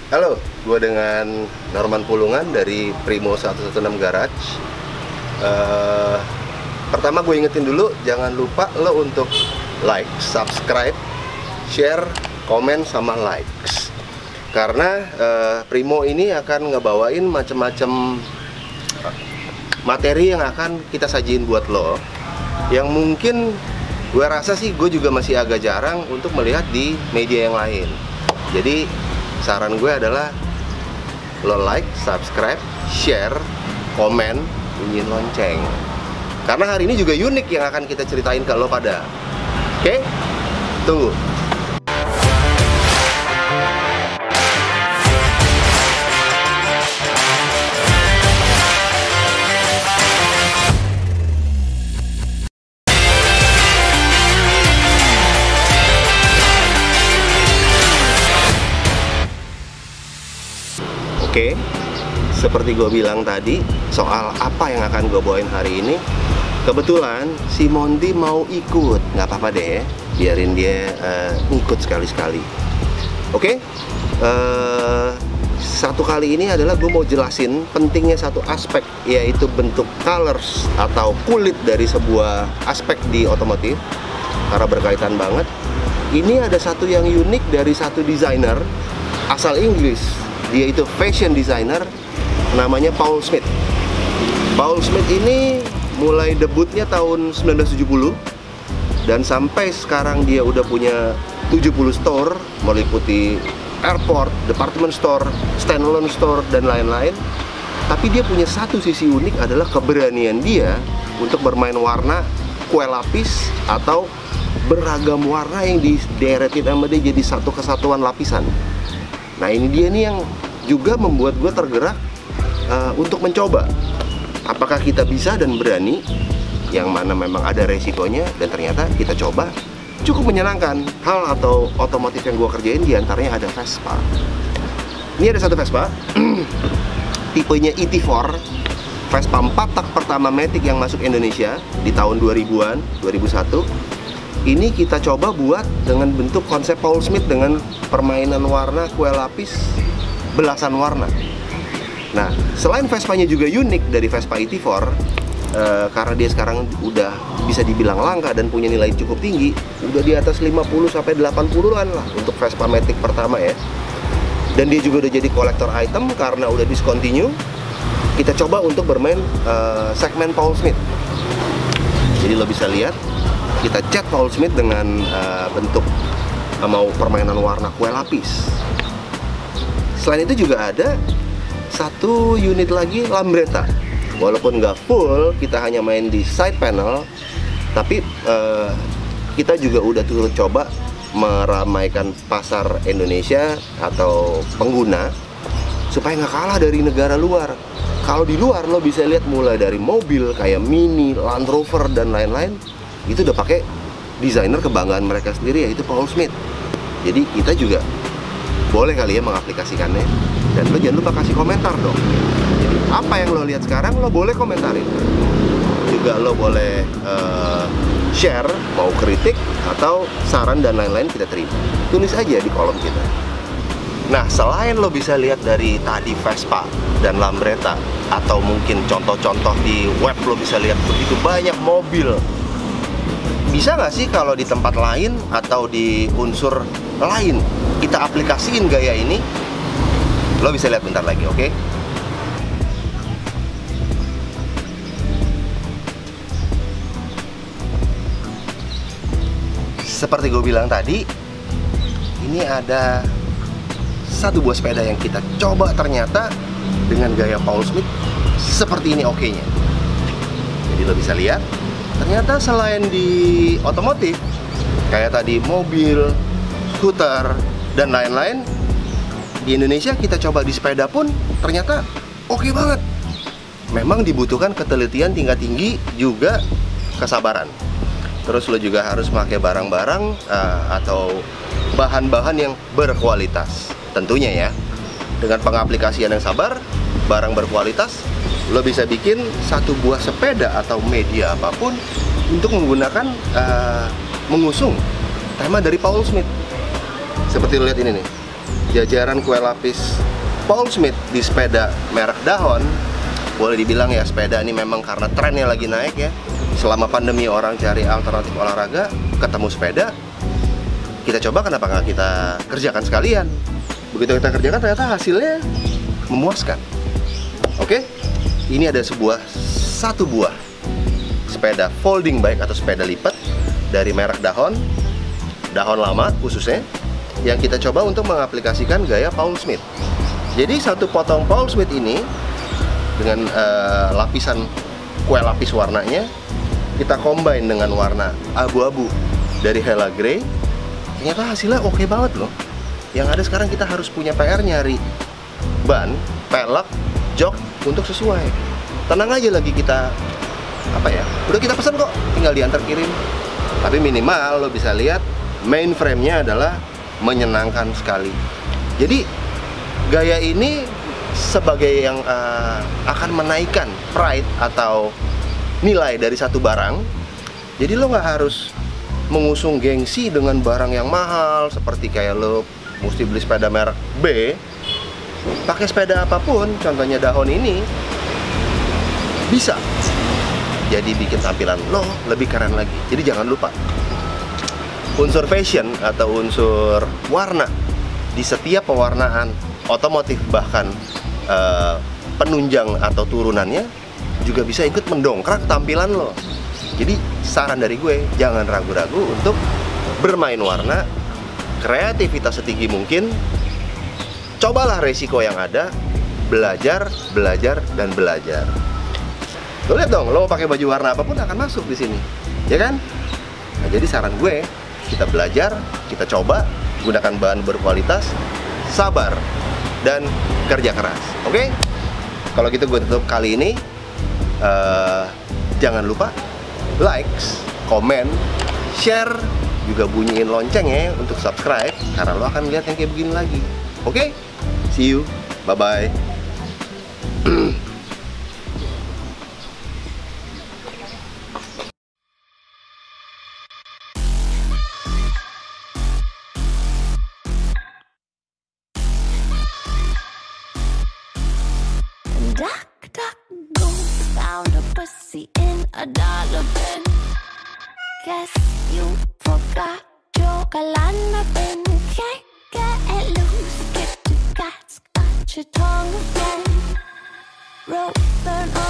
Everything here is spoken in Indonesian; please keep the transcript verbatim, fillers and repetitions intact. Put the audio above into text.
Halo, gue dengan Norman Pulungan dari Primo seratus enam belas Garage. uh, Pertama gue ingetin dulu, jangan lupa lo untuk like, subscribe, share, komen, sama likes. Karena uh, Primo ini akan ngebawain macam-macam materi yang akan kita sajiin buat lo, yang mungkin gue rasa sih gue juga masih agak jarang untuk melihat di media yang lain. Jadi saran gue adalah lo like, subscribe, share, komen, bunyiin lonceng. Karena hari ini juga unik yang akan kita ceritain ke lo pada. Oke? Tunggu. Oke, seperti gue bilang tadi, soal apa yang akan gue bawain hari ini, kebetulan si Mondi mau ikut. Nggak apa-apa deh, biarin dia uh, ikut sekali-sekali. Oke, uh, satu kali ini adalah gue mau jelasin pentingnya satu aspek, yaitu bentuk colors atau kulit dari sebuah aspek di otomotif, karena berkaitan banget. Ini ada satu yang unik dari satu desainer asal Inggris. Dia itu fashion designer, namanya Paul Smith. Paul Smith ini mulai debutnya tahun sembilan belas tujuh puluh, dan sampai sekarang dia udah punya tujuh puluh store, meliputi airport, department store, standalone store, dan lain-lain. Tapi dia punya satu sisi unik, adalah keberanian dia untuk bermain warna, kue lapis, atau beragam warna yang dideretin sama dia jadi satu kesatuan lapisan. Nah, ini dia nih yang juga membuat gue tergerak uh, untuk mencoba. Apakah kita bisa dan berani, yang mana memang ada resikonya, dan ternyata kita coba cukup menyenangkan. Hal atau otomotif yang gue kerjain diantaranya ada Vespa. Ini ada satu Vespa tipenya E T empat, Vespa empat tak pertama Matic yang masuk Indonesia di tahun dua ribuan, dua ribu satu. Ini kita coba buat dengan bentuk konsep Paul Smith, dengan permainan warna, kue lapis, belasan warna. Nah, selain Vespanya juga unik dari Vespa E T empat, uh, karena dia sekarang udah bisa dibilang langka dan punya nilai cukup tinggi, udah di atas lima puluh sampai delapan puluhan lah untuk Vespa Matic pertama ya. Dan dia juga udah jadi kolektor item karena udah discontinue. Kita coba untuk bermain uh, segmen Paul Smith. Jadi lo bisa lihat, kita cat Paul Smith dengan uh, bentuk uh, mau permainan warna kue lapis. Selain itu juga ada satu unit lagi Lambretta. Walaupun nggak full, kita hanya main di side panel, tapi uh, kita juga udah turut coba meramaikan pasar Indonesia atau pengguna supaya nggak kalah dari negara luar. Kalau di luar lo bisa lihat mulai dari mobil kayak Mini, Land Rover, dan lain-lain, itu udah pakai desainer kebanggaan mereka sendiri, yaitu Paul Smith. Jadi kita juga boleh kali ya mengaplikasikannya. Dan lo jangan lupa kasih komentar dong. Jadi apa yang lo lihat sekarang lo boleh komentarin. Juga lo boleh uh, share, mau kritik atau saran dan lain-lain kita terima. Tulis aja di kolom kita. Nah, selain lo bisa lihat dari tadi Vespa dan Lambretta, atau mungkin contoh-contoh di web lo bisa lihat begitu banyak mobil, bisa nggak sih kalau di tempat lain atau di unsur lain kita aplikasiin gaya ini? Lo bisa lihat bentar lagi, oke? Okay? Seperti gue bilang tadi, ini ada satu buah sepeda yang kita coba, ternyata dengan gaya Paul Smith seperti ini oke-nya. Jadi lo bisa lihat, ternyata selain di otomotif, kayak tadi mobil, skuter, dan lain-lain, di Indonesia kita coba di sepeda pun ternyata oke banget. Memang dibutuhkan ketelitian tingkat tinggi, juga kesabaran. Terus lo juga harus pakai barang-barang uh, atau bahan-bahan yang berkualitas. Tentunya ya, dengan pengaplikasian yang sabar, barang berkualitas, lo bisa bikin satu buah sepeda atau media apapun untuk menggunakan uh, mengusung tema dari Paul Smith. Seperti lo lihat ini nih, jajaran kue lapis Paul Smith di sepeda merek Dahon. Boleh dibilang ya, sepeda ini memang karena trennya lagi naik ya. Selama pandemi orang cari alternatif olahraga, ketemu sepeda, kita coba kenapa nggak kita kerjakan sekalian. Begitu kita kerjakan ternyata hasilnya memuaskan. Oke, ini ada sebuah satu buah sepeda folding bike atau sepeda lipat dari merek Dahon, Dahon lama khususnya, yang kita coba untuk mengaplikasikan gaya Paul Smith. Jadi satu potong Paul Smith ini dengan uh, lapisan kue lapis warnanya kita combine dengan warna abu-abu dari Hella Grey. Ternyata hasilnya oke banget loh. Yang ada sekarang kita harus punya P R nyari ban, pelek, jok untuk sesuai. Tenang aja lagi kita apa ya? Udah kita pesan kok, tinggal diantar kirim. Tapi minimal lo bisa lihat main frame-nya adalah menyenangkan sekali. Jadi gaya ini sebagai yang uh, akan menaikkan pride atau nilai dari satu barang. Jadi lo nggak harus mengusung gengsi dengan barang yang mahal, seperti kayak lo mesti beli sepeda merek B. Pakai sepeda apapun, contohnya Dahon ini, bisa jadi bikin tampilan lo lebih keren lagi. Jadi jangan lupa unsur fashion atau unsur warna di setiap pewarnaan otomotif, bahkan uh, penunjang atau turunannya juga bisa ikut mendongkrak tampilan lo. Jadi saran dari gue, jangan ragu-ragu untuk bermain warna, kreativitas setinggi mungkin. Cobalah resiko yang ada, belajar, belajar, dan belajar. Lo lihat dong, lo mau pakai baju warna apapun akan masuk di sini, ya kan? Nah, jadi saran gue, kita belajar, kita coba, gunakan bahan berkualitas, sabar, dan kerja keras. Oke? Kalau gitu gue tutup kali ini. Uh, jangan lupa likes, komen, share, juga bunyiin lonceng ya untuk subscribe, karena lo akan lihat yang kayak begini lagi. Oke? See you. Bye-bye. Duck, duck, go, found a pussy in a dollar bin. Guess you forgot your Kalana bin. Can't get loose, get your guts, got your tongue again. Rope burn on